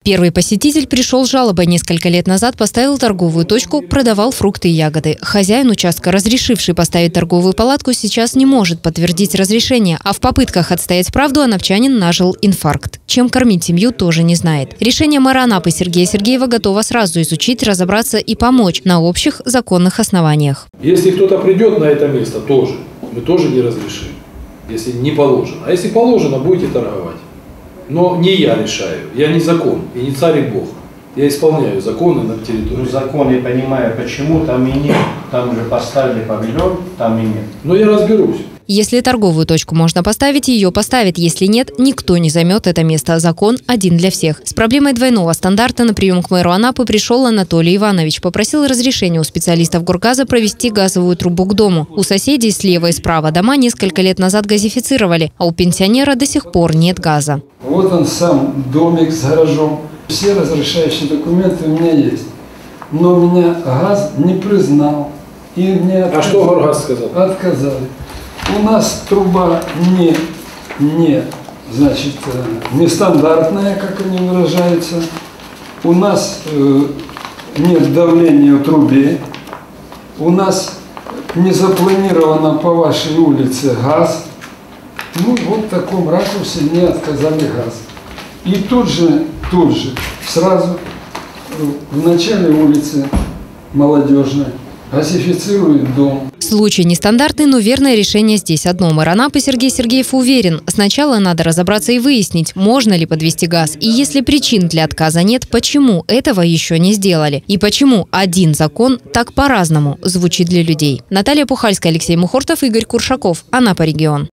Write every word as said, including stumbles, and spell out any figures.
Первый посетитель пришел с жалобой. Несколько лет назад поставил торговую точку, продавал фрукты и ягоды. Хозяин участка, разрешивший поставить торговую палатку, сейчас не может подтвердить разрешение. А в попытках отстоять правду анапчанин нажил инфаркт. Чем кормить семью, тоже не знает. Решение мэра Анапы Сергея Сергеева готово сразу изучить, разобраться и помочь на общих законных основаниях. Если кто-то придет на это место, тоже, мы тоже не разрешим, если не положено. А если положено, будете торговать. Но не я решаю, я не закон, и не царь и бог. Я исполняю законы на территории. Ну, закон я понимаю, почему там и нет. Там же поставили павильон, там и нет. Но я разберусь. Если торговую точку можно поставить, ее поставят. Если нет, никто не займет это место. Закон один для всех. С проблемой двойного стандарта на прием к мэру Анапы пришел Анатолий Иванович. Попросил разрешения у специалистов Горгаза провести газовую трубу к дому. У соседей слева и справа дома несколько лет назад газифицировали, а у пенсионера до сих пор нет газа. Вот он сам, домик с гаражом. Все разрешающие документы у меня есть. Но меня газ не признал. И мне отказ... А что Горгаз сказал? Отказали. У нас труба не, не, значит, нестандартная, как они выражаются. У нас э, нет давления в трубе. У нас не запланировано по вашей улице газ. Ну, вот в таком ракурсе мне отказали газ. И тут же, тут же, сразу в начале улицы Молодежной газифицирует дом. Случай нестандартный, но верное решение здесь одно. Мэр Анапы Сергей Сергеев уверен, сначала надо разобраться и выяснить, можно ли подвести газ. И если причин для отказа нет, почему этого еще не сделали? И почему один закон так по-разному звучит для людей? Наталья Пухальская, Алексей Мухортов, Игорь Куршаков. Анапа регион.